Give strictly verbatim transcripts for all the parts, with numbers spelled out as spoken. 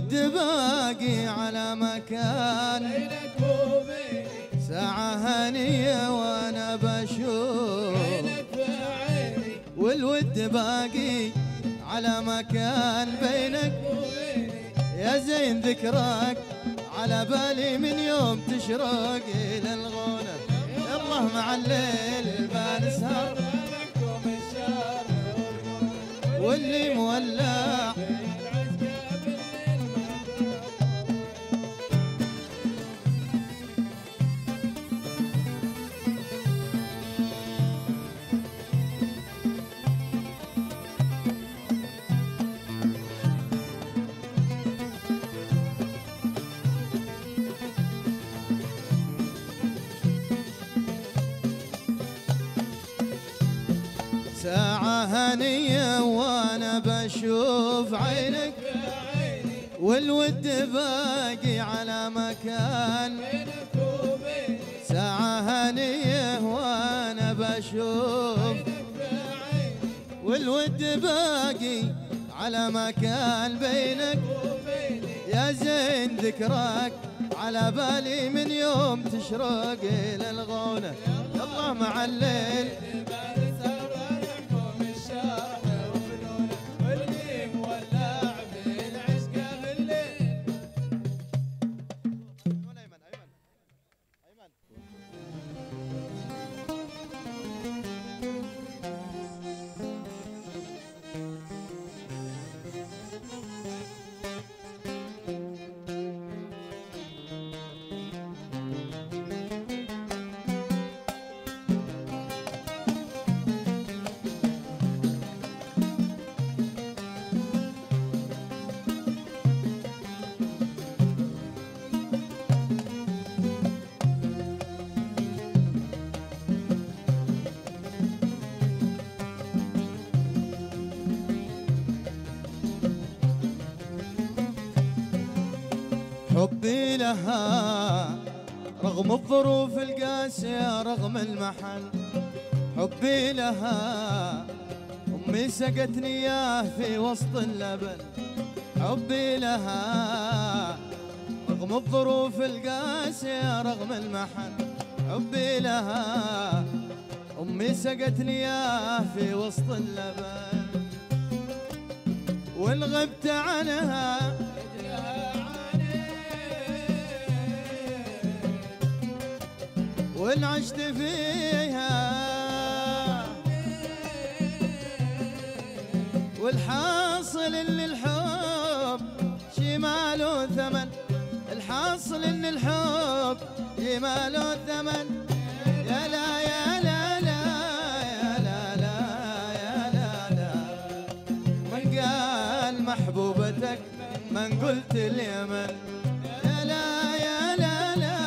والود باقي على مكان بينك وبيني ساعة هنية وانا بشوف عينك في عيني والود باقي على مكان بينك وبيني يا زين ذكراك على بالي من يوم تشرق إلى الغونة. الله مع الليل بنسهر لكم الشهر واللي مولع العشقة بالليل ساعة هنية وانا بشوف عينك والود باقي على مكان بينك وبيني ساعة هنية وانا بشوف والود باقي على مكان بينك يا زين ذكراك على بالي من يوم تشرق إلى الغونة. الله مع الليل حبي لها رغم الظروف القاسية رغم المحن حبي لها أمي سقتني إياه في وسط اللبن حبي لها رغم الظروف القاسية رغم المحن حبي لها أمي سقتني إياه في وسط اللبن وإن غبت عنها وإن عشت فيها والحاصل إن الحب شي ماله ثمن الحاصل إن الحب شي ماله ثمن يا لا يا لا لا يا لا لا يا لا لا من قال محبوبتك من قلت اليمن يا لا يا لا لا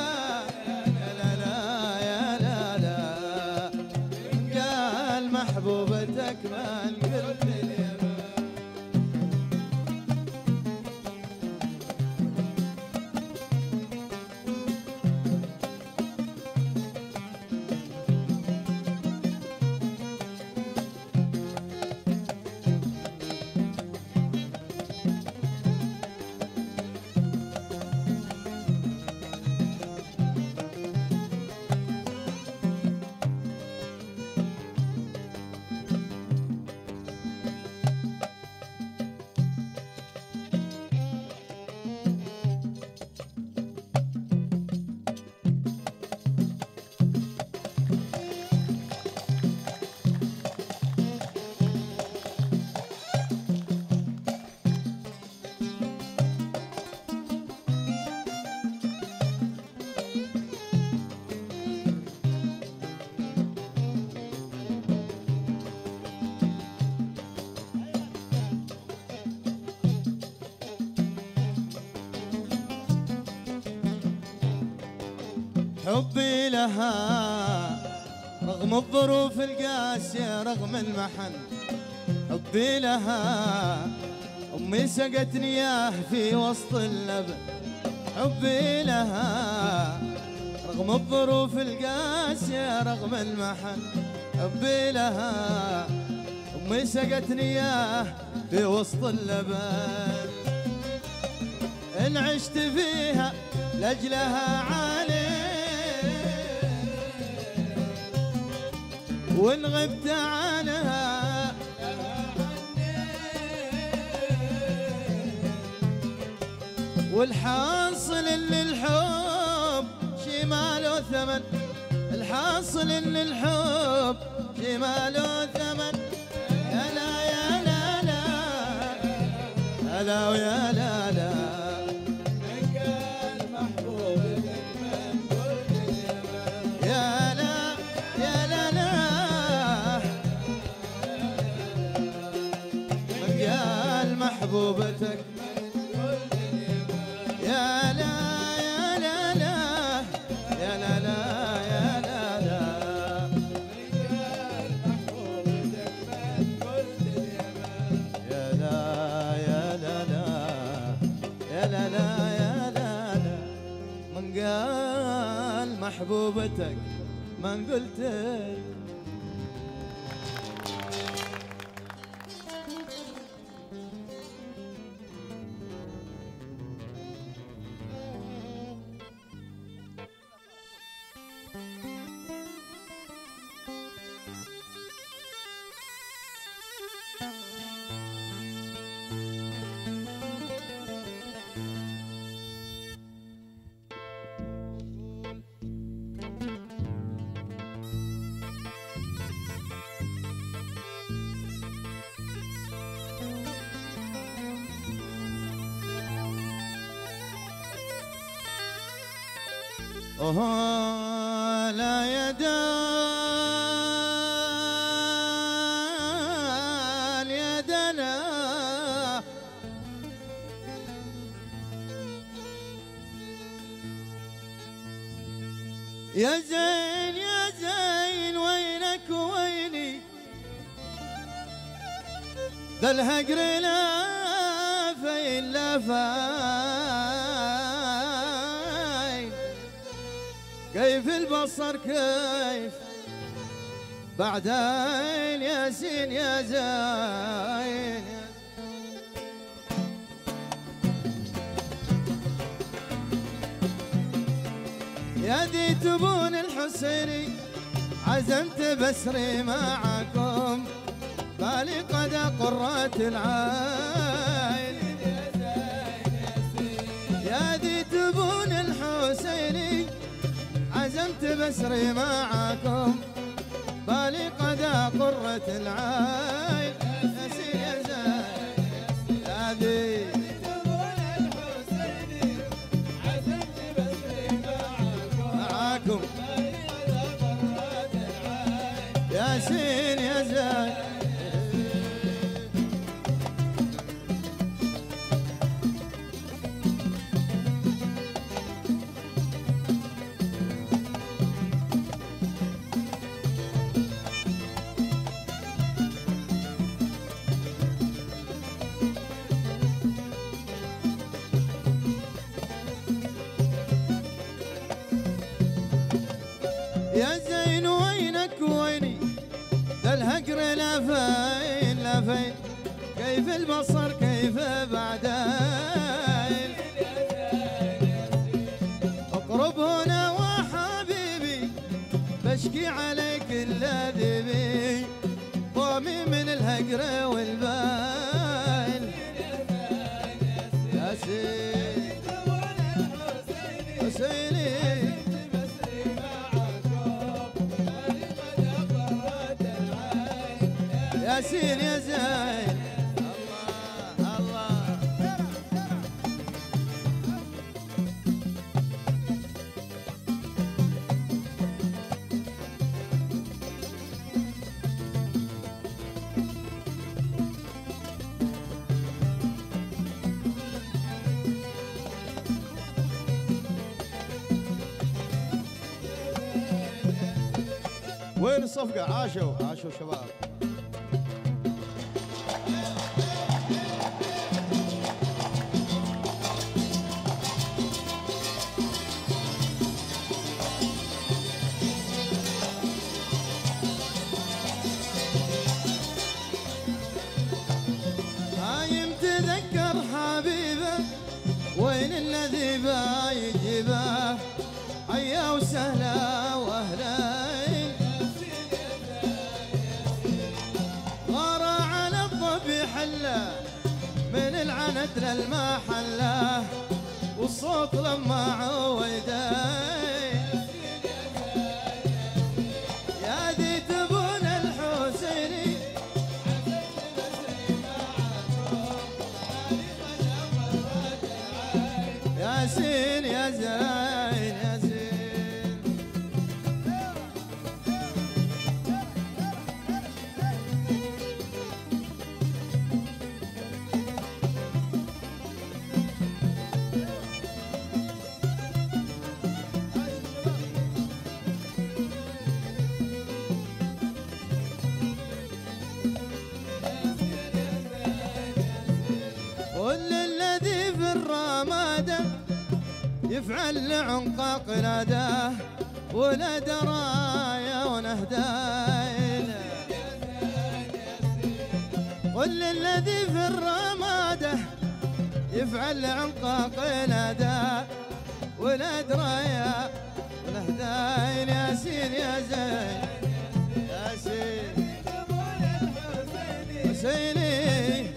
محبوبتك من قلت اليمن. حبي لها رغم الظروف القاسية رغم المحن حبي لها أمي سقتني إياه في وسط اللبن حبي لها رغم الظروف القاسية رغم المحن حبي لها أمي سقتني إياه في وسط اللبن إن عشت فيها لأجلها عاني، وإن غبت عنها والحاصل إن الحب شي ماله ثمن، الحاصل إن الحب شي ماله ثمن. يا لا يا لا لا هلا ويا لا لا من قال محبوبتك من قلت اليمن. يا لا يا لا لا من قال محبوبتك يا لا يا لا لا يا لا لا يا لا لا من قال محبوبتك من قلت اليمن. يا لا يا لا لا يا لا لا يا لا لا من قال محبوبتك من قلت. أوه لا يدان يدنا يا زين يا زين وينك ويني ذا الهجر لا فين لا فاين كيف البصر كيف بعدين يا زين يا زين يا دي تبون الحسيني عزمت بسري معكم بالي قد قرة العين يا دي تبون الحسيني عزمت بسري معكم بالي قد قرة العين يا سيدي يا زين يا دي تبون الحسيني عزمت بسري معكم معكم قرة العين. يا سين يا زين يا زين وينك ويني ذا الهجر لا فين لا فين كيف البصر كيف بعدين اقرب هنا وحبيبي بشكي عليك الذي بي ضامي من الهجر والبال يا سيدي حسيني ياسين يا زين الله الله وين الصفقة؟ عاشوا عاشوا شباب. هايم تذكر حبيبه وين وسهلا واهلين غار على الضبي حله من العند للمحله والصوت لما عويده يا ذي تبون الحسيني ياسين يا زين يا زين قل الذي في الرماده يفعل لعنقاق ناداه ولا درايا ونهداين قل الذي في الرماده يفعل لعنقاق ناداه ولا درايا ونهداين ياسين يا زين ياسين حسيني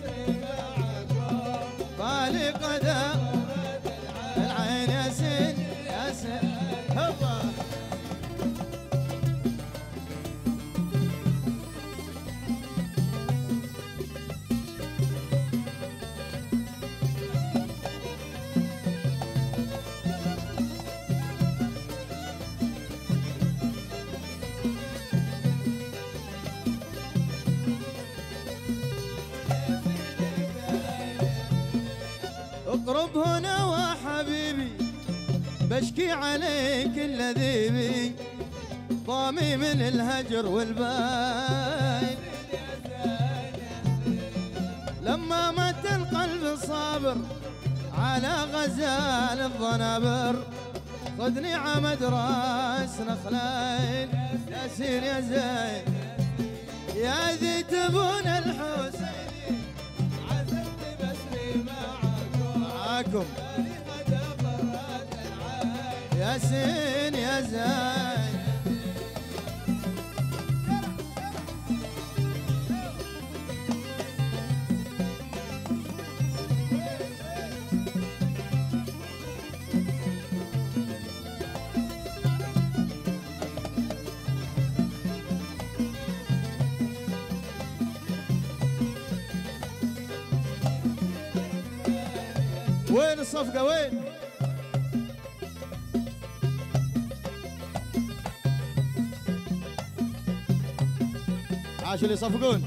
بالي قدم العين ياسين ياسين هبا اقرب هنا وحبيبي بشكي عليك الذي بي ضامي من الهجر والباين لما مات القلب صابر على غزال الضنابر خذني عمد راس نخلين ياسين يا زين يا ذي تبون الحسيني عزمت بسري معاكم معاكم قد قرت العين ياسين يا زين وين الصفقة وين؟ عاشوا اللي يصفقون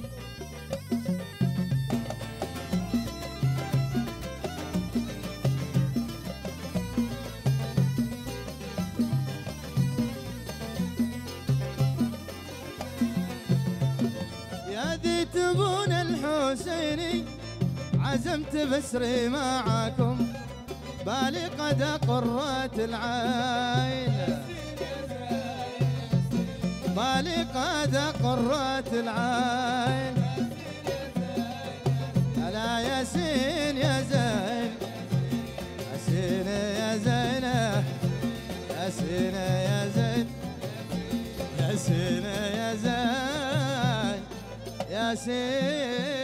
يا ذي تبون الحسيني عزمت بسري معاكم بالي قد قرت العين بالي قد قرت العين ألا ياسين يا زين ياسين يا زين ياسين يا زين ياسين يا زين ياسين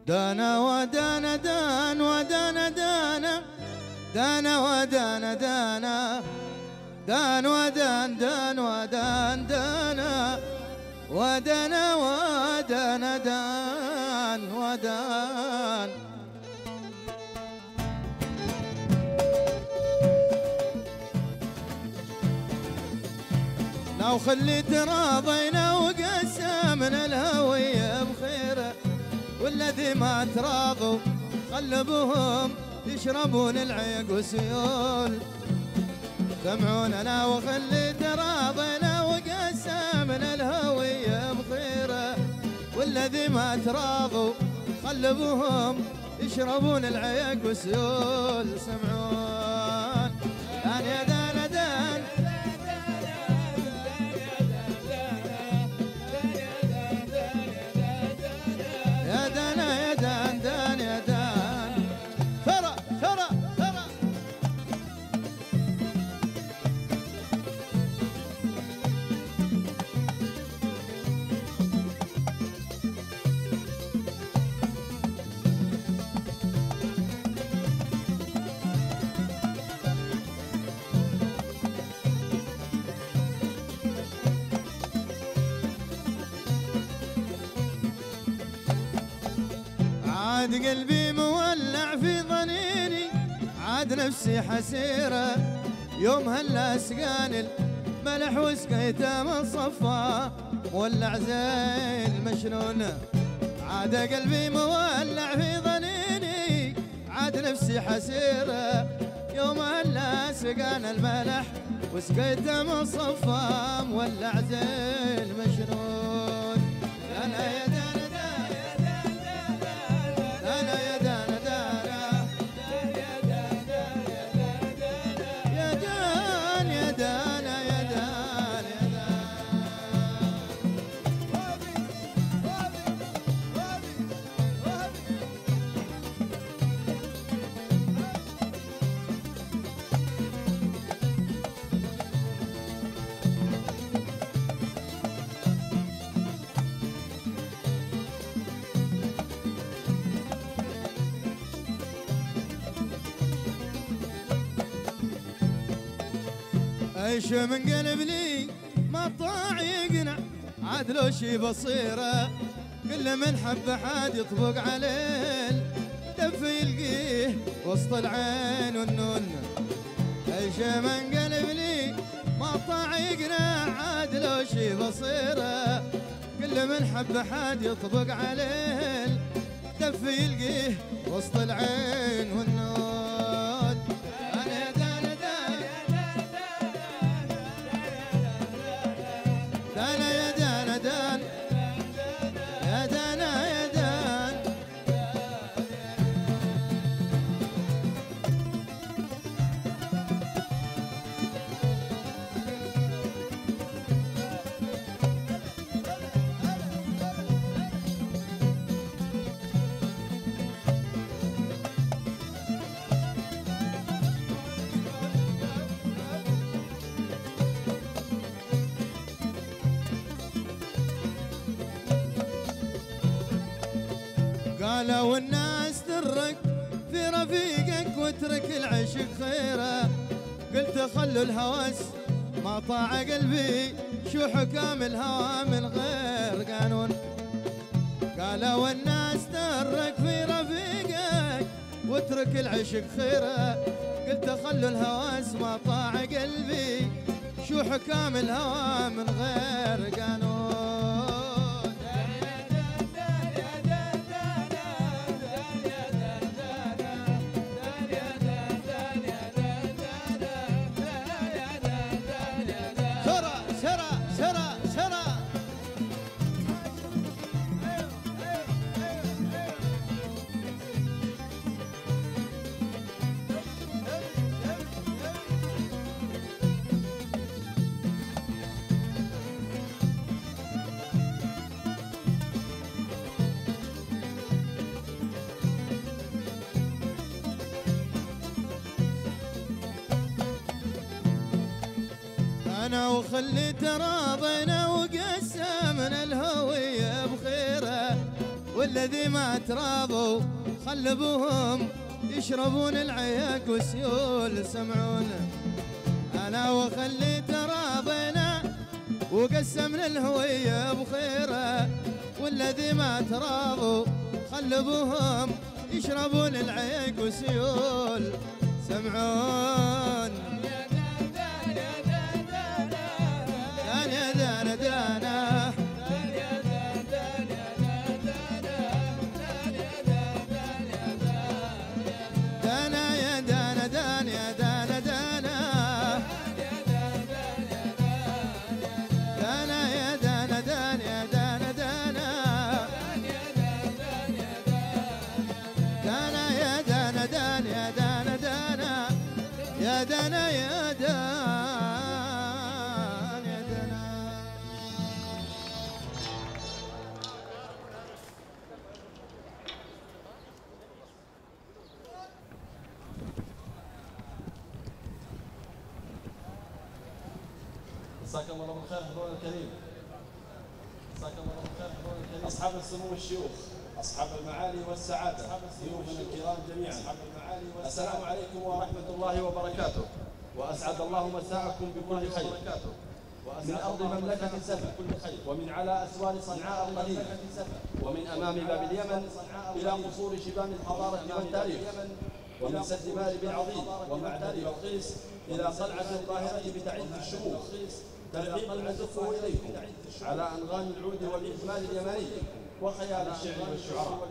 دانا ودانا دان ودانا دانا دانا ودانا دانا دان ودان دان ودان دانا ودانا ودانا دان ودان. لو خلي تراضينا وقسمنا الهوية بخيره، والذي ما تراضوا قلبهم يشربون العيق وسيول. سمعوننا وخلي تراضينا وقسمنا الهوية بخيره، والذي ما تراضوا قلبهم يشربون العيق وسيول. سمعون دان يا دان دان يا دانا يا دان دان يا دان. ثرى ثرى ثرى عاد قلبي مولع في ضنيني، عاد نفسي حسيرة يوم هلا سقاني الملح وسقيته من صفا، مولع زي المشنون. عاد قلبي مولع في ضنيني، عاد نفسي حسيرة يوم هلا سقاني الملح وسقيته من صفا، مولع زي المشنون. انا يا دانا دانا يا دانا دانا يا دان يا دانا يا دان يا دان. عيش من قلب لي ما طاع يقنع، عاد لو شي بصيره كل من حب حاد يطبق عليه دف يلقيه وسط العين والنون. عيش من قلب لي ما طاع يقنع، عاد لو شي بصيره كل من حب حاد يطبق عليه دف يلقيه وسط العين والنون. دانا يا دانا دان يا دانا يا دان. قالوا الناس ترك في رفيقك واترك العشق خيره، قلت خلوا الهوس ما طاع قلبي شو حكام الهوى من غير قانون. قالوا الناس ترك في رفيقك واترك العشق خيره، قلت خلوا الهوس ما طاع قلبي شو حكام الهوى من غير قانون. انا وخلي تراضينا وقسمنا الهوية بخيره، والذي ما تراضوا خل ابوهم يشربون العياق وسيول. سمعون انا وخلي تراضينا وقسمنا الهوية بخيره، والذي ما تراضوا خل ابوهم يشربون العيق وسيول. سمعون دانا دانا دانا دانا يا دانا دانا يا دانا دانا دانا يا دانا دانا يا دانا دانا دانا يا دانا دانا يا دانا دانا يا دانا يا دانا يا دانا. مساكم الله بالخير حضورنا الكريم. مساكم الله بالخير حضورنا الكريم. أصحاب السمو الشيوخ، أصحاب المعالي والسعادة، ضيوفنا الكرام جميعا، أصحاب المعالي والسعادة. السلام عليكم ورحمة الله وبركاته، وأسعد الله مساءكم بكل خير. من أرض مملكة سبأ ومن على أسوار صنعاء القديمة ومن أمام باب اليمن إلى قصور شبان الحضارة والتاريخ، ومن سد مارب العظيم ومعبد بلقيس إلى قلعة القاهرة بتعز الشموخ، ترحيبا نزفه إليكم على أنغام العود والإزمال اليمني وخيال الشعر والشعراء.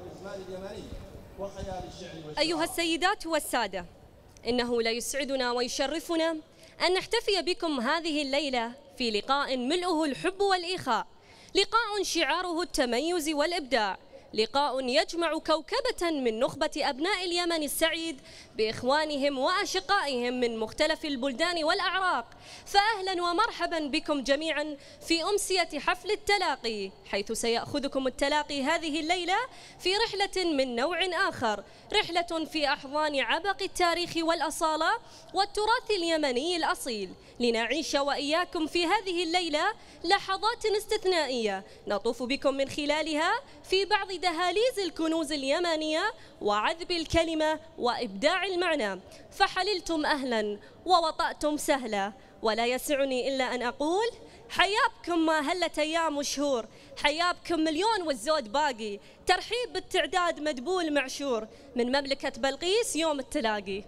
أيها السيدات والسادة، إنه لا يسعدنا ويشرفنا أن نحتفي بكم هذه الليلة في لقاء ملؤه الحب والإخاء، لقاء شعاره التميز والإبداع، لقاء يجمع كوكبة من نخبة أبناء اليمن السعيد بإخوانهم وأشقائهم من مختلف البلدان والأعراق. فأهلا ومرحبا بكم جميعا في أمسية حفل التلاقي، حيث سيأخذكم التلاقي هذه الليلة في رحلة من نوع آخر، رحلة في أحضان عبق التاريخ والأصالة والتراث اليمني الأصيل، لنعيش وإياكم في هذه الليلة لحظات استثنائية نطوف بكم من خلالها في بعض دهاليز الكنوز اليمنية وعذب الكلمة وإبداع المعنى. فحللتم أهلا ووطأتم سهلا، ولا يسعني إلا أن أقول حيابكم ما هلت أيام وشهور، حيابكم مليون والزود باقي، ترحيب بالتعداد مدبول معشور من مملكة بلقيس يوم التلاقي.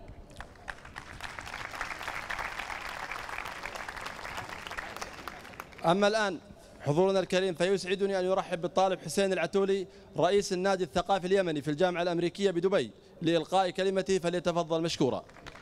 أما الآن حضورنا الكريم فيسعدني أن يرحب بالطالب حسين العتولي رئيس النادي الثقافي اليمني في الجامعة الأمريكية بدبي لإلقاء كلمته، فليتفضل مشكورا.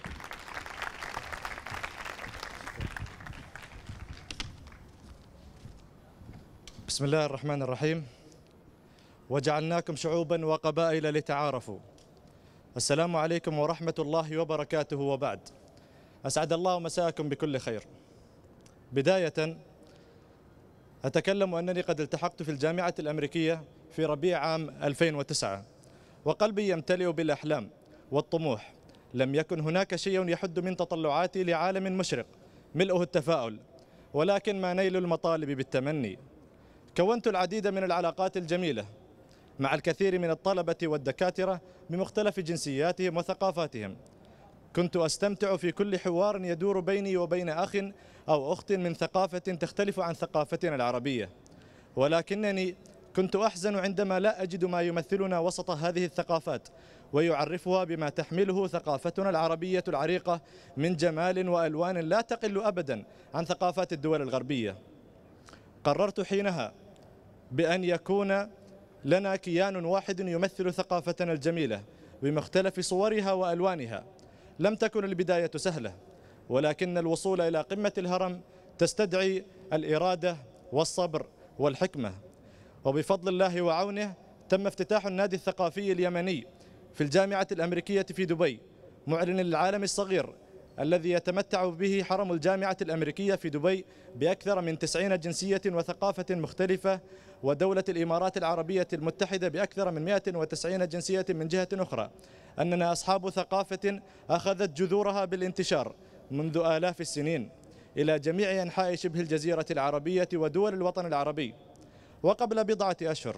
بسم الله الرحمن الرحيم. وجعلناكم شعوبا وقبائل لتعارفوا. السلام عليكم ورحمة الله وبركاته، وبعد. أسعد الله مساءكم بكل خير. بداية أتكلم أنني قد التحقت في الجامعة الأمريكية في ربيع عام ألفين وتسعة، وقلبي يمتلئ بالأحلام والطموح. لم يكن هناك شيء يحد من تطلعاتي لعالم مشرق ملؤه التفاؤل، ولكن ما نيل المطالب بالتمني. كونت العديد من العلاقات الجميلة مع الكثير من الطلبة والدكاترة بمختلف جنسياتهم وثقافاتهم. كنت أستمتع في كل حوار يدور بيني وبين أخ أو أخت من ثقافة تختلف عن ثقافتنا العربية، ولكنني كنت أحزن عندما لا أجد ما يمثلنا وسط هذه الثقافات ويعرفها بما تحمله ثقافتنا العربية العريقة من جمال وألوان لا تقل أبدا عن ثقافات الدول الغربية. قررت حينها بأن يكون لنا كيان واحد يمثل ثقافتنا الجميلة بمختلف صورها وألوانها. لم تكن البداية سهلة، ولكن الوصول إلى قمة الهرم تستدعي الإرادة والصبر والحكمة. وبفضل الله وعونه تم افتتاح النادي الثقافي اليمني في الجامعة الأمريكية في دبي، معلن للعالم الصغير الذي يتمتع به حرم الجامعة الأمريكية في دبي بأكثر من تسعين جنسية وثقافة مختلفة، ودولة الإمارات العربية المتحدة بأكثر من مئة وتسعين جنسية من جهة أخرى، أننا أصحاب ثقافة أخذت جذورها بالانتشار منذ آلاف السنين إلى جميع أنحاء شبه الجزيرة العربية ودول الوطن العربي. وقبل بضعة أشهر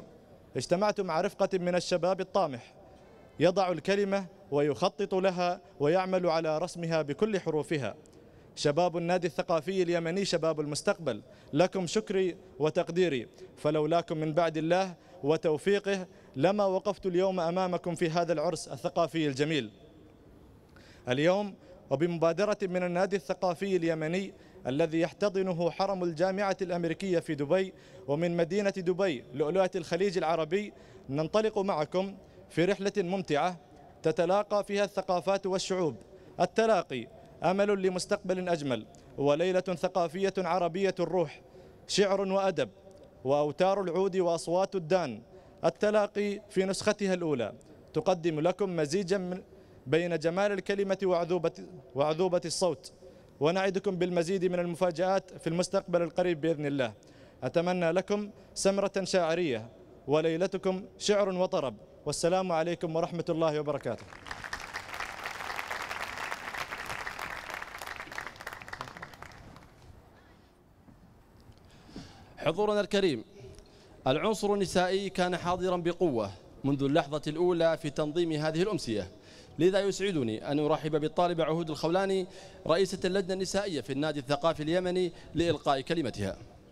اجتمعت مع رفقة من الشباب الطامح يضع الكلمة ويخطط لها ويعمل على رسمها بكل حروفها. شباب النادي الثقافي اليمني شباب المستقبل، لكم شكري وتقديري، فلولاكم من بعد الله وتوفيقه لما وقفت اليوم أمامكم في هذا العرس الثقافي الجميل. اليوم وبمبادرة من النادي الثقافي اليمني الذي يحتضنه حرم الجامعة الأمريكية في دبي ومن مدينة دبي لؤلؤة الخليج العربي، ننطلق معكم في رحلة ممتعة تتلاقى فيها الثقافات والشعوب. التلاقي أمل لمستقبل أجمل، وليلة ثقافية عربية الروح، شعر وأدب وأوتار العود وأصوات الدان. التلاقي في نسختها الأولى تقدم لكم مزيجا من بين جمال الكلمة وعذوبة, وعذوبة الصوت، ونعدكم بالمزيد من المفاجآت في المستقبل القريب بإذن الله. أتمنى لكم سمرة شاعرية وليلتكم شعر وطرب، والسلام عليكم ورحمة الله وبركاته. حضورنا الكريم، العنصر النسائي كان حاضرا بقوة منذ اللحظة الأولى في تنظيم هذه الأمسية، لذا يسعدني أن أرحب بالطالبة عهود الخولاني رئيسة اللجنة النسائية في النادي الثقافي اليمني لإلقاء كلمتها.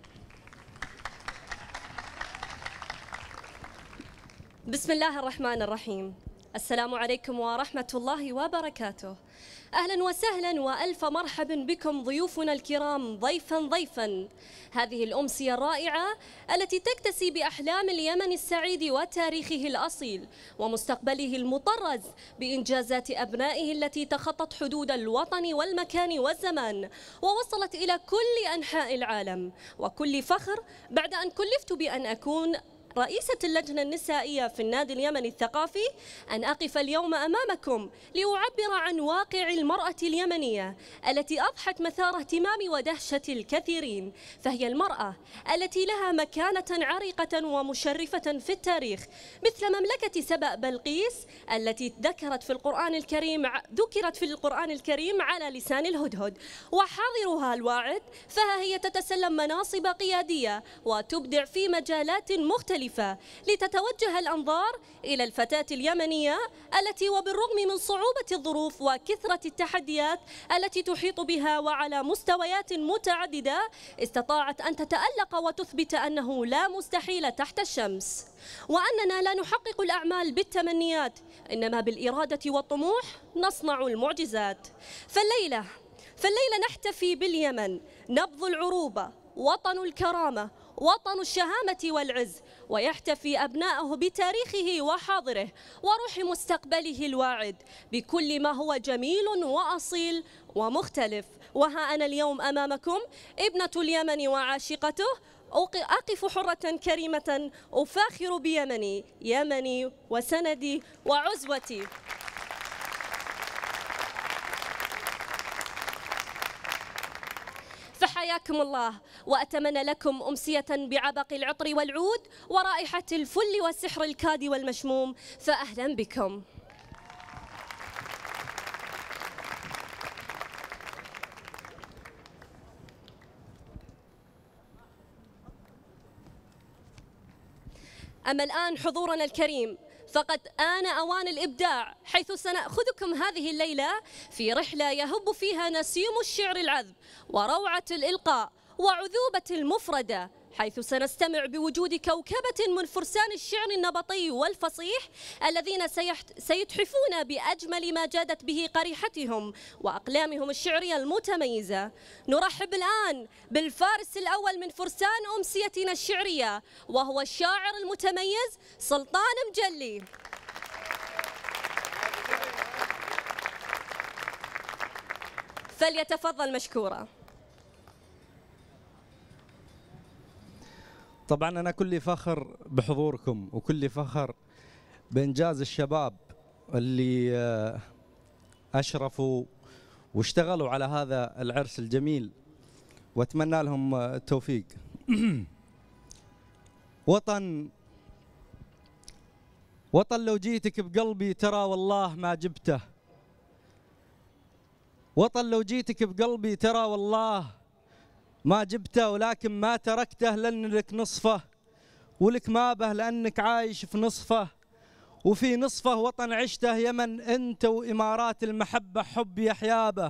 بسم الله الرحمن الرحيم. السلام عليكم ورحمة الله وبركاته. أهلا وسهلا وألف مرحبا بكم ضيوفنا الكرام ضيفا ضيفا. هذه الأمسية الرائعة التي تكتسي بأحلام اليمن السعيد وتاريخه الأصيل ومستقبله المطرز بإنجازات أبنائه التي تخطت حدود الوطن والمكان والزمان ووصلت إلى كل أنحاء العالم، وكل فخر بعد أن كلفت بأن أكون رئيسة اللجنة النسائية في النادي اليمني الثقافي أن أقف اليوم أمامكم لأعبر عن واقع المرأة اليمنية التي أضحت مثار اهتمام ودهشة الكثيرين، فهي المرأة التي لها مكانة عريقة ومشرفة في التاريخ، مثل مملكة سبأ بلقيس التي ذكرت في القرآن الكريم ذكرت في القرآن الكريم على لسان الهدهد، وحاضرها الواعد فها هي تتسلم مناصب قيادية وتبدع في مجالات مختلفة، لتتوجه الأنظار إلى الفتاة اليمنية التي وبالرغم من صعوبة الظروف وكثرة التحديات التي تحيط بها وعلى مستويات متعددة استطاعت أن تتألق وتثبت أنه لا مستحيل تحت الشمس، وأننا لا نحقق الأعمال بالتمنيات إنما بالإرادة والطموح نصنع المعجزات. فالليلة فالليلة نحتفي باليمن، نبض العروبة، وطن الكرامة، وطن الشهامة والعز، ويحتفي أبناءه بتاريخه وحاضره وروح مستقبله الواعد بكل ما هو جميل وأصيل ومختلف. وها أنا اليوم أمامكم ابنة اليمن وعاشقته، أقف حرة كريمة أفاخر بيمني، يمني وسندي وعزوتي. فحياكم الله، وأتمنى لكم أمسية بعبق العطر والعود ورائحة الفل والسحر الكادي والمشموم، فأهلا بكم. أما الآن حضورنا الكريم فقد آن أوان الإبداع، حيث سنأخذكم هذه الليلة في رحلة يهب فيها نسيم الشعر العذب وروعة الإلقاء وعذوبة المفردة، حيث سنستمع بوجود كوكبة من فرسان الشعر النبطي والفصيح الذين سيتحفون بأجمل ما جادت به قريحتهم وأقلامهم الشعرية المتميزة. نرحب الآن بالفارس الأول من فرسان أمسيتنا الشعرية، وهو الشاعر المتميز سلطان مجلي. فليتفضل مشكورا. طبعا أنا كل فخر بحضوركم وكل فخر بإنجاز الشباب اللي أشرفوا واشتغلوا على هذا العرس الجميل، وأتمنى لهم التوفيق. وطن وطن لو جيتك بقلبي ترى والله ما جبته، وطن لو جيتك بقلبي ترى والله ما جبته، ولكن ما تركته لأن لك نصفه ولك ما به لأنك عايش في نصفه، وفي نصفه وطن عشته يمن أنت وإمارات المحبة حب يحيابه.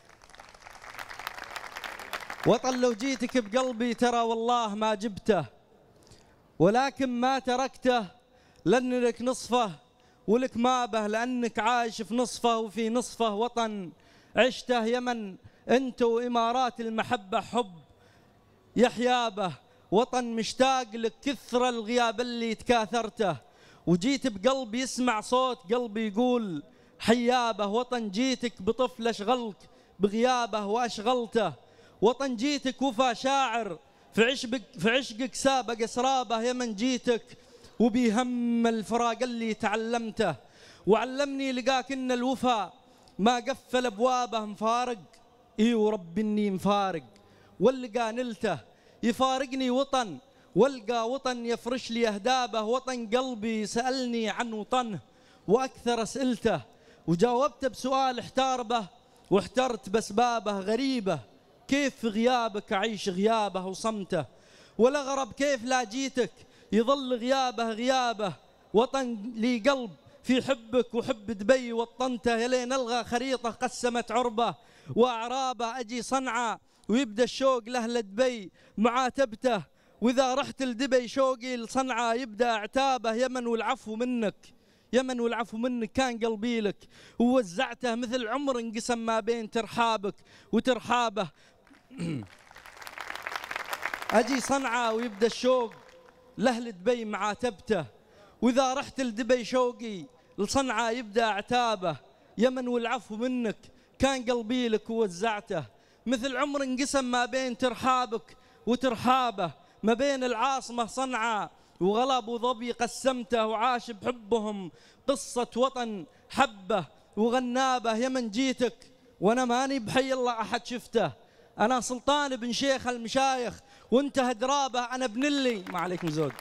وطن لو جيتك بقلبي ترى والله ما جبته، ولكن ما تركته لأن لك نصفه ولك ما به لأنك عايش في نصفه، وفي نصفه وطن عشته يمن أنت وإمارات المحبة حب يحيابه. وطن مشتاق لك كثر الغياب اللي تكاثرته، وجيت بقلبي يسمع صوت قلبي يقول حيابه. وطن جيتك بطفل أشغلك بغيابه وأشغلته، وطن جيتك وفى شاعر في عشقك في عشقك سابق أسرابه. يمن جيتك وبيهم الفراق اللي تعلمته، وعلمني لقاك إن الوفا ما قفل أبوابه. مفارق إي ورب إني مفارق، واللقى نلته يفارقني وطن، والقى وطن يفرش لي أهدابه. وطن قلبي سألني عن وطنه وأكثر أسئلته، وجاوبت بسؤال احتار به واحترت بأسبابه. غريبة كيف في غيابك أعيش غيابه وصمته، والأغرب كيف لا جيتك يظل غيابه غيابه. وطن لي قلب في حبك وحب دبي وطنته، يلين ألغى خريطة قسمت عربه وأعرابه. أجي صنعاء ويبدأ الشوق لأهل دبي معاتبته، وإذا رحت لدبي شوقي لصنعاء يبدأ اعتابه. يمن والعفو منك يمن والعفو منك كان قلبي لك، ووزعته مثل عمر انقسم ما بين ترحابك وترحابه. أجي صنعاء ويبدأ الشوق لأهل دبي معاتبته، وإذا رحت لدبي شوقي لصنعاء يبدأ اعتابه. يمن والعفو منك كان قلبي لك ووزعته، مثل عمر انقسم ما بين ترحابك وترحابه. ما بين العاصمة صنعاء وغلا أبو ظبي قسمته، وعاش بحبهم قصة وطن حبه وغنابه. يمن جيتك وأنا ماني بحي الله أحد شفته، أنا سلطان بن شيخ المشايخ وانت هدرابه. أنا ابن اللي ما عليكم زود.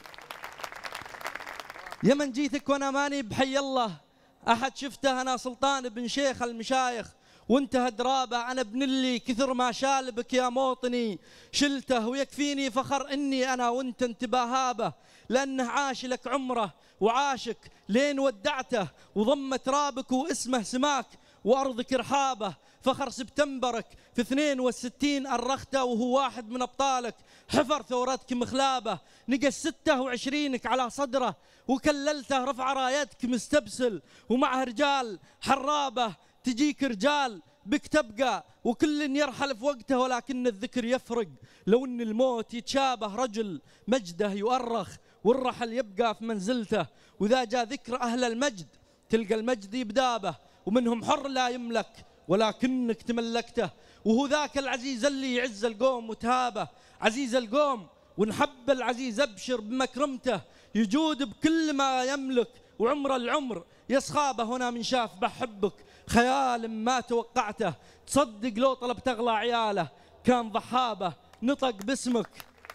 يمن جيتك وأنا ماني بحي الله أحد شفته، أنا سلطان بن شيخ المشايخ وانت هدرابه. أنا ابن اللي كثر ما شالبك يا موطني شلته، ويكفيني فخر إني أنا وانت انتباهابه، لأنه عاش لك عمره وعاشك لين ودعته، وضم ترابك واسمه سماك وأرضك رحابه. فخر سبتمبرك في اثنين وستين أرخته، وهو واحد من أبطالك حفر ثورتك مخلابه. نقى ستة وعشرينك على صدره وكللته، رفع رايتك مستبسل ومعه رجال حرابه. تجيك رجال بك تبقى وكل يرحل في وقته، ولكن الذكر يفرق لو ان الموت يتشابه. رجل مجده يؤرخ والرحل يبقى في منزلته، وإذا جاء ذكر أهل المجد تلقى المجد يبدابه، ومنهم حر لا يملك ولكنك تملكته. وهو ذاك العزيز اللي يعز القوم وتهابه، عزيز القوم ونحب العزيز أبشر بمكرمته، يجود بكل ما يملك وعمر العمر يسخابه. هنا من شاف بحبك خيال ما توقعته، تصدق لو طلب تغلى عياله كان ضحابه. نطق باسمك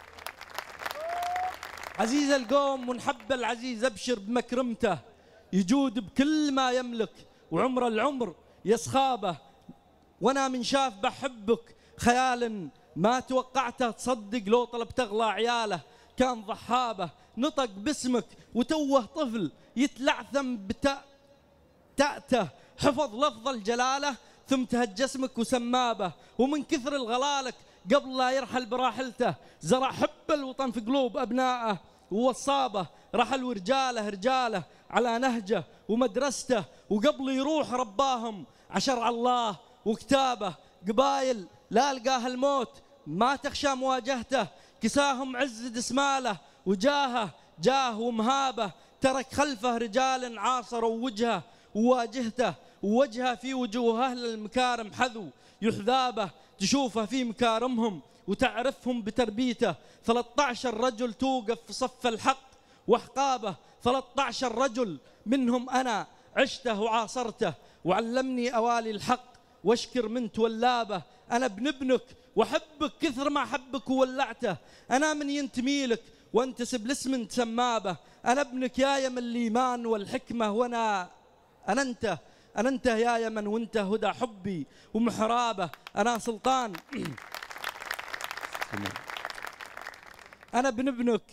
عزيز القوم ونحب العزيز أبشر بمكرمته، يجود بكل ما يملك وعمر العمر يسخابه. وانا من شاف بحبك خيال ما توقعته، تصدق لو طلب تغلى عياله كان ضحابه. نطق باسمك وتوه طفل يتلعثم بتأ تأته، حفظ لفظ الجلاله ثم تهج اسمك وسمابه. ومن كثر الغلالك قبل لا يرحل براحلته، زرع حب الوطن في قلوب أبنائه ووصابه. رحل ورجاله رجاله على نهجه ومدرسته، وقبل يروح رباهم عشرع الله وكتابه. قبايل لا لقاه الموت ما تخشى مواجهته، كساهم عز دسماله وجاهه جاه ومهابه. ترك خلفه رجال عاصروا وجهه وواجهته، ووجهه في وجوه أهل المكارم حذو يحذابه. تشوفه في مكارمهم وتعرفهم بتربيته. ثلاثة عشر رجل توقف في صف الحق وأحقابه، ثلاثة عشر رجل منهم أنا عشته وعاصرته، وعلمني أوالي الحق واشكر من تولابه. أنا ابن ابنك وأحبك كثر ما أحبك وولعته، أنا من ينتمي لك وانتسب لاسم تسمابه. أنا ابنك يا يمن الإيمان والحكمة، وأنا أنا أنت أنا أنت يا يمن وأنت هدى حبي ومحرابه. أنا سلطان أنا ابن ابنك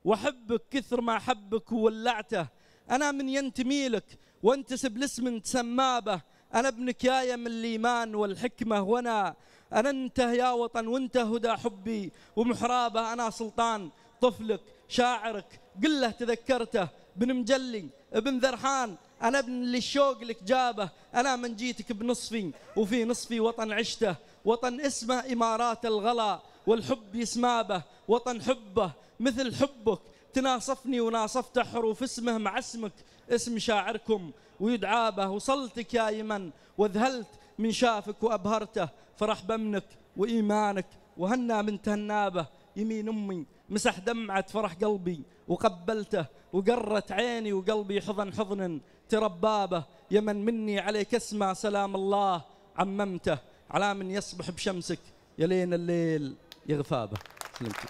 وأحبك كثر ما أحبك وولعته. أنا من ينتمي لك وانتسب لاسم تسمى به، أنا ابنك يا يم الإيمان والحكمة، وأنا أنا أنت يا وطن وأنت هدى حبي ومحرابه. أنا سلطان طفلك شاعرك قل له تذكرته، بن مجلي ابن ذرحان، أنا ابن اللي الشوق لك جابه. أنا من جيتك بنصفي وفي نصفي وطن عشته، وطن اسمه إمارات الغلا والحب يسمابه، وطن حبه مثل حبك تناصفني وناصفت حروف اسمه مع اسمك اسم شاعركم ويدعى به. وصلتك يا يمن وذهلت من شافك وأبهرته، فرح بمنك وإيمانك وهنا من تهنابه. يمين أمي مسح دمعة فرح قلبي وقبلته، وقرت عيني وقلبي حضن حضن تربابه. يمن مني عليك اسمع سلام الله عممته، على من يصبح بشمسك يلين الليل يغفابه. سلمتي.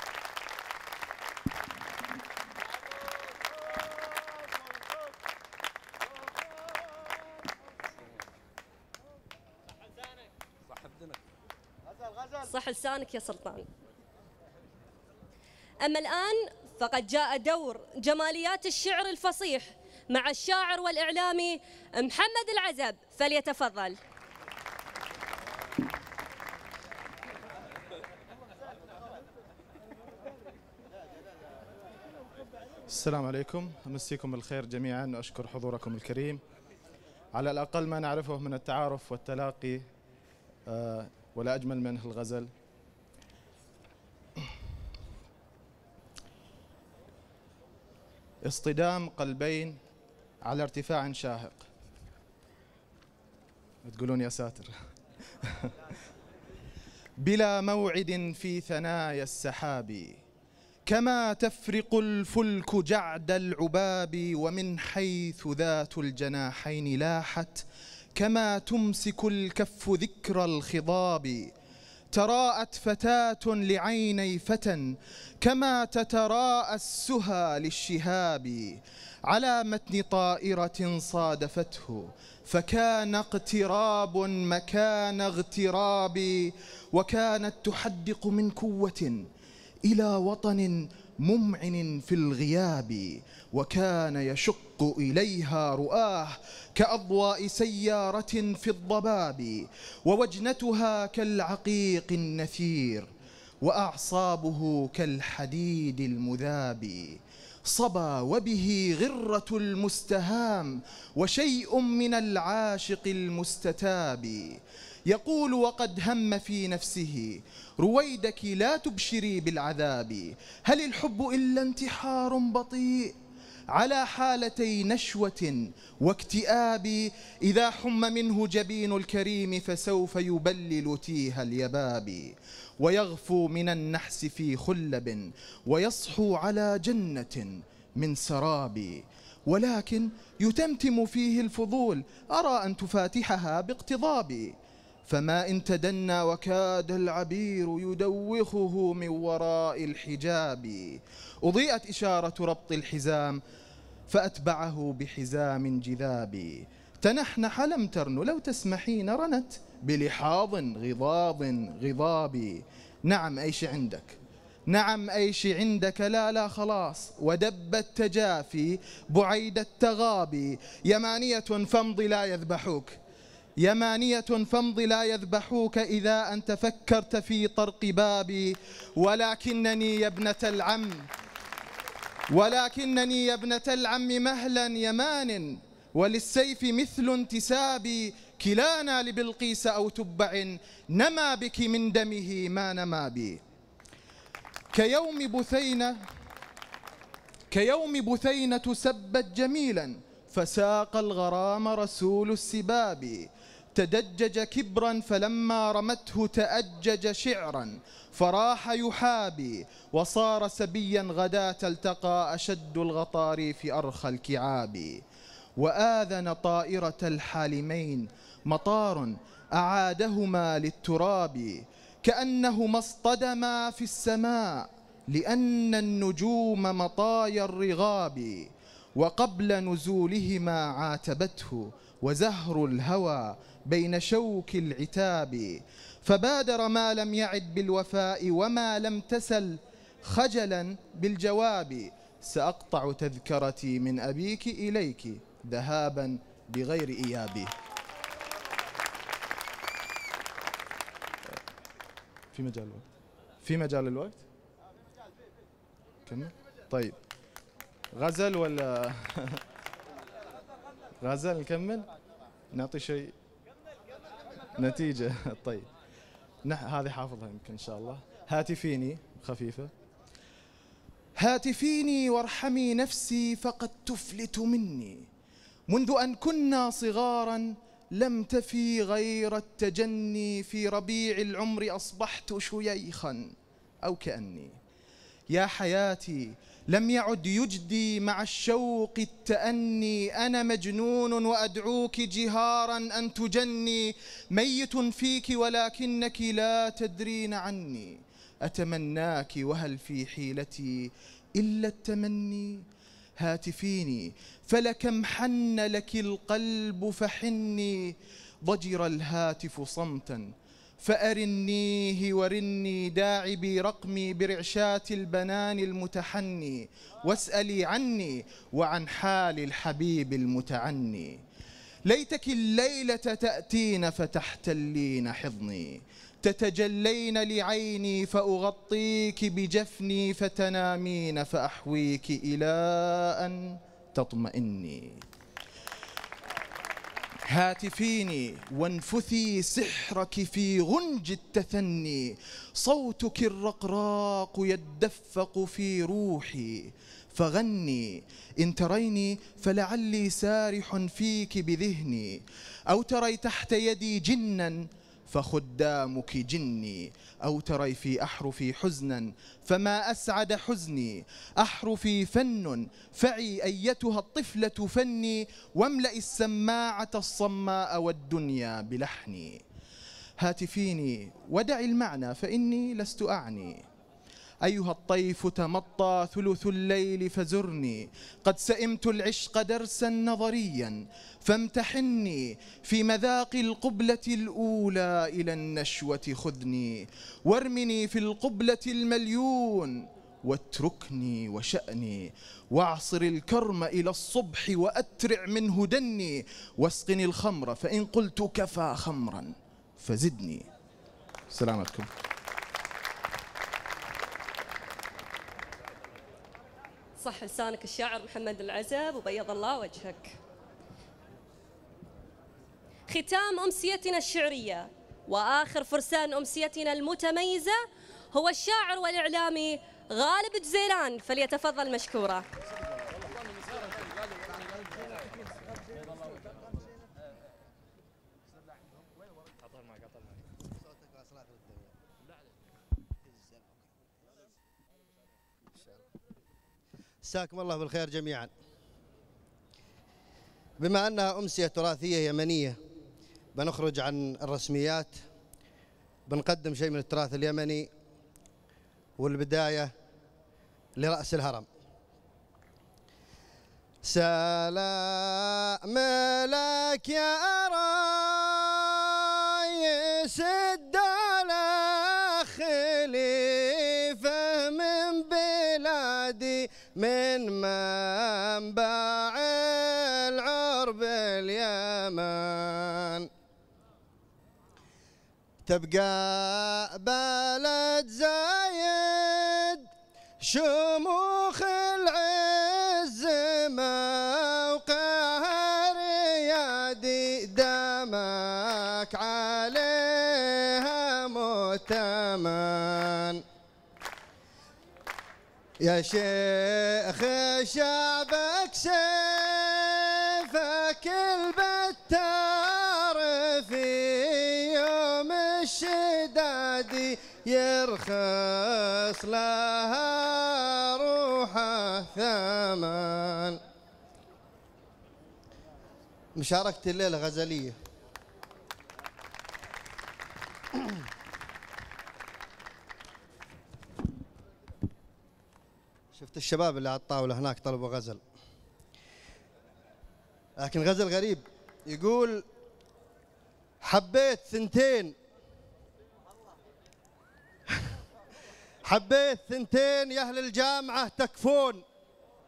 صح لسانك يا سلطان. أما الآن فقد جاء دور جماليات الشعر الفصيح مع الشاعر والإعلامي محمد العزب، فليتفضل. السلام عليكم، أمسيكم بالخير جميعا وأشكر حضوركم الكريم. على الأقل ما نعرفه من التعارف والتلاقي آه ولا أجمل منه الغزل. اصطدام قلبين على ارتفاع شاهق. تقولون يا ساتر. بلا موعد في ثنايا السحاب، كما تفرق الفلك جعد العباب، ومن حيث ذات الجناحين لاحت، كما تمسك الكف ذكر الخضاب. تراءت فتاة لعيني فتى، كما تتراءى السهى للشهاب، على متن طائرة صادفته، فكان اقتراب مكان اغتراب. وكانت تحدق من كوة إلى وطن ممعن في الغياب، وكان يشق إليها رؤاه كأضواء سيارة في الضباب. ووجنتها كالعقيق النثير، وأعصابه كالحديد المذاب. صبا وبه غرة المستهام، وشيء من العاشق المستتاب. يقول وقد هم في نفسه رويدك لا تبشري بالعذاب، هل الحب إلا انتحار بطيء على حالتي نشوة واكتئاب. إذا حم منه جبين الكريم فسوف يبلل تيه اليباب، ويغفو من النحس في خلب، ويصحو على جنة من سراب. ولكن يتمتم فيه الفضول، أرى أن تفاتحها باقتضاب. فما إن تدنى وكاد العبير يدوخه من وراء الحجاب. أضيئت إشارة ربط الحزام، فأتبعه بحزام جذاب. تنحنح لم ترن لو تسمحين، رنت بلحاظ غضاض غضاب. نعم أيش عندك، نعم أيش عندك، لا لا خلاص. ودب التجافي بعيد التغابي، يمانية فامض لا يذبحوك، يمانية فامض لا يذبحوك إذا أنت فكرت في طرق بابي. ولكنني يا ابنة العم، ولكنني يا ابنة العم مهلا يمان، وللسيف مثل انتسابي. كلانا لبلقيس أو تبع، نما بك من دمه ما نما بي. كيوم بثينة كيوم بثينة سبت جميلا، فساق الغرام رسول السباب. تدجج كبرا فلما رمته تأجج شعرا، فراح يحابي. وصار سبيا غداة التقى أشد الغطاريف أرخى الكعاب. وآذن طائرة الحالمين مطار أعادهما للتراب، كأنهما اصطدما في السماء لأن النجوم مطايا الرغاب. وقبل نزولهما عاتبته وزهر الهوى بين شوك العتاب. فبادر ما لم يعد بالوفاء، وما لم تسل خجلا بالجواب. سأقطع تذكرتي من أبيك إليك ذهابا بغير إيابي. في مجال الوقت؟ في مجال الوقت؟ كمل. طيب غزل ولا غزل نكمل؟ نعطي شيء نتيجة. طيب نح هذه حافظها يمكن إن شاء الله. هاتفيني خفيفة. هاتفيني وارحمي نفسي فقد تفلت مني، منذ أن كنا صغارا لم تفي غير التجني، في ربيع العمر أصبحت شيخا أو كأني. يا حياتي لم يعد يجدي مع الشوق التأني، أنا مجنون وأدعوك جهارا أن تجني، ميت فيك ولكنك لا تدرين عني، أتمناك وهل في حيلتي إلا التمني. هاتفيني فلكم حن لك القلب فحني، ضجر الهاتف صمتا فأرنيه ورني، داعي برقمي برعشات البنان المتحني، واسألي عني وعن حال الحبيب المتعني. ليتك الليلة تأتين فتحتلين حضني، تتجلين لعيني فأغطيك بجفني، فتنامين فأحويك إلى أن تطمئني. هاتفيني وانفثي سحرك في غنج التثني، صوتك الرقراق يدفق في روحي، فغني إن تريني فلعلي سارح فيك بذهني، أو تري تحت يدي جنا فخدامك جني، أو تري في أحرفي حزنا فما أسعد حزني، أحرفي فن فعي أيتها الطفلة فني، واملأ السماعة الصماء والدنيا بلحني. هاتفيني ودعي المعنى فإني لست أعني، أيها الطيف تمطى ثلث الليل فزرني، قد سئمت العشق درسا نظريا فامتحني، في مذاق القبلة الأولى إلى النشوة خذني، وارمني في القبلة المليون واتركني وشأني، واعصر الكرم إلى الصبح وأترع منه دني، واسقني الخمر فإن قلت كفى خمرا فزدني. سلامتكم. صح لسانك الشاعر محمد العزب وبيض الله وجهك. ختام أمسيتنا الشعرية وآخر فرسان أمسيتنا المتميزة هو الشاعر والإعلامي غالب جزيلان، فليتفضل مشكورا. مساكم الله بالخير جميعا. بما أنها أمسية تراثية يمنية بنخرج عن الرسميات، بنقدم شيء من التراث اليمني، والبداية لرأس الهرم. سلام لك يا رايس الدولة خليفة من بلادي، من منبع العرب اليمن، تبقى بلد زايد شموخ العز موقعها ريادي، دمك عليها مؤتمن. يا شيخ شعبك سيفك البتار في يوم الشداد، يرخص لها روحه ثمن. مشاركة الليلة غزلية. شفت الشباب اللي على الطاولة هناك طلبوا غزل، لكن غزل غريب يقول: حبيت ثنتين حبيت ثنتين يا أهل الجامعة تكفون،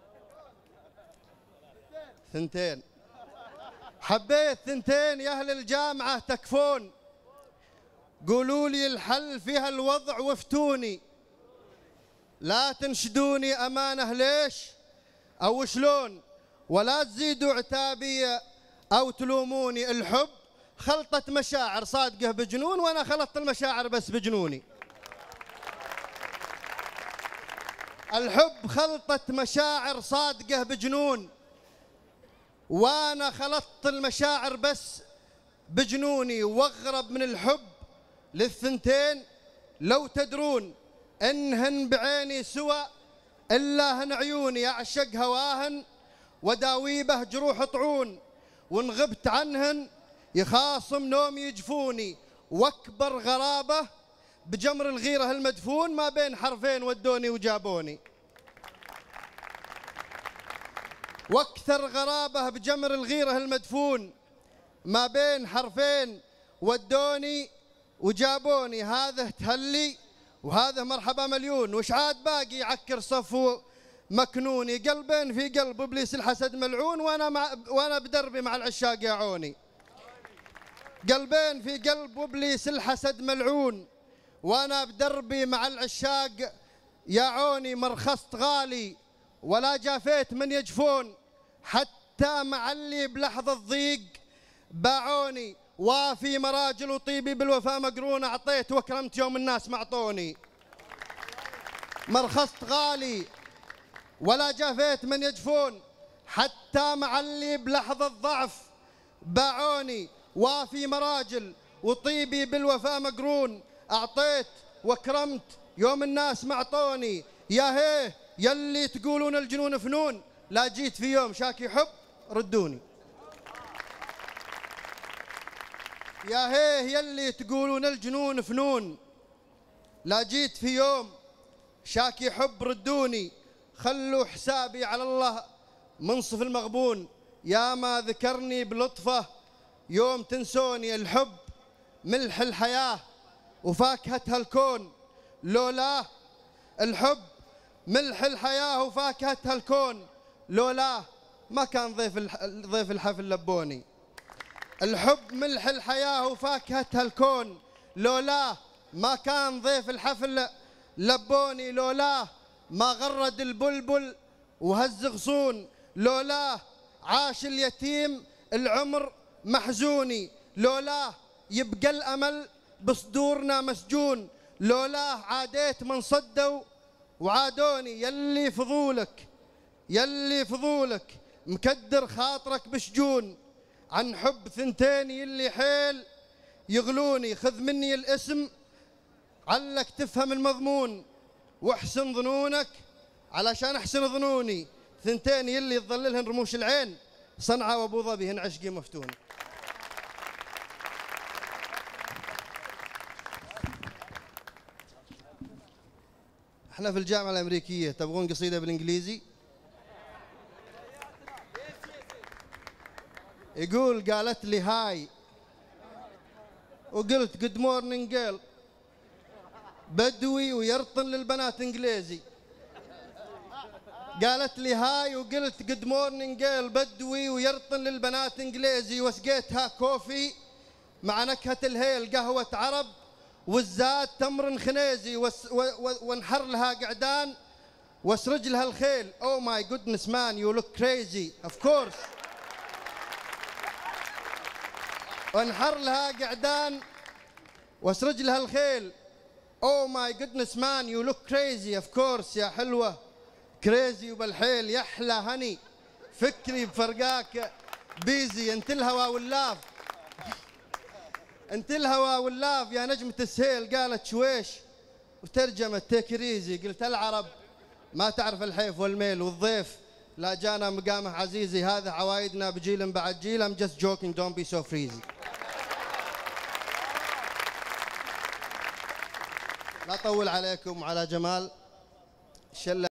ثنتين حبيت ثنتين يا أهل الجامعة تكفون، قولوا لي الحل في هالوضع وافتوني، لا تنشدوني أمانة ليش أو شلون، ولا تزيدوا عتابي أو تلوموني. الحب خلطة مشاعر صادقة بجنون، وأنا خلطت المشاعر بس بجنوني. الحب خلطة مشاعر صادقة بجنون، وأنا خلطت المشاعر بس بجنوني. واغرب من الحب للثنتين لو تدرون، انهن بعيني سوى إلا هن عيوني. أعشق هواهن وداويبه جروح طعون، وإن غبت عنهن يخاصم نوم يجفوني. واكبر غرابة بجمر الغيرة المدفون، ما بين حرفين ودوني وجابوني. واكثر غرابة بجمر الغيرة المدفون، ما بين حرفين ودوني وجابوني. هذا تهلي وهذا مرحبا مليون، وش عاد باقي يعكر صفو مكنوني. قلبين في قلب ابليس الحسد ملعون، وانا مع وانا بدربي مع العشاق يعوني. قلبين في قلب ابليس الحسد ملعون، وانا بدربي مع العشاق يعوني. مرخصت غالي ولا جافيت من يجفون، حتى مع اللي بلحظة ضيق باعوني. وافي مراجل وطيبي بالوفاء مقرون، أعطيت وكرمت يوم الناس معطوني. مرخصت غالي ولا جافيت من يجفون، حتى مع اللي بلحظة ضعف باعوني. وافي مراجل وطيبي بالوفاء مقرون، أعطيت وكرمت يوم الناس معطوني. يا هيه يلي تقولون الجنون فنون، لا جيت في يوم شاكي حب ردوني. يا هيه يلي تقولون الجنون فنون، لا جيت في يوم شاكي حب ردوني. خلوا حسابي على الله منصف المغبون، يا ما ذكرني بلطفه يوم تنسوني. الحب ملح الحياة وفاكهة هالكون، لولاه الحب ملح الحياة وفاكهة هالكون، لولاه ما كان ضيف ضيف الحفل لبوني. الحب ملح الحياة وفاكهة هالكون، لولاه ما كان ضيف الحفل لبوني. لولاه ما غرد البلبل وهز غصون، لولاه عاش اليتيم العمر محزوني. لولاه يبقى الأمل بصدورنا مسجون، لولاه عاديت من صدوا وعادوني. يلي فضولك يلي فضولك مكدر خاطرك بشجون، عن حب ثنتين يلي حيل يغلوني. خذ مني الاسم علك تفهم المضمون، واحسن ظنونك علشان احسن ظنوني. ثنتين يلي تظللهن رموش العين، صنعاء وابو ظبي هن عشقي مفتون. احنا في الجامعة الأمريكية، تبغون قصيدة بالإنجليزي؟ يقول قالت لي هاي وقلت جود مورنينج جيل، بدوي ويرطن للبنات انجليزي. قالت لي هاي وقلت جود مورنينج جيل، بدوي ويرطن للبنات انجليزي. وسقيتها كوفي مع نكهة الهيل، قهوة عرب والزاد تمر خنيزي. وانحر لها قعدان واسرج لها الخيل. Oh my goodness man, you look crazy. Of course. وانحر لها قعدان واسرج لها الخيل. Oh my goodness man, you look crazy. Of course يا حلوة كريزي وبالحيل. يحلى هني فكري بفرقاك بيزي. انت الهوى واللاف انت الهوى واللاف يا نجمة السهيل. قالت شويش وترجمت تكريزي. قلت العرب ما تعرف الحيف والميل، والضيف لا جانا مقامه عزيزي. هذا عوايدنا بجيل بعد جيل. I'm just joking, don't be so freezy. لا طول عليكم وعلى جمال الشلة.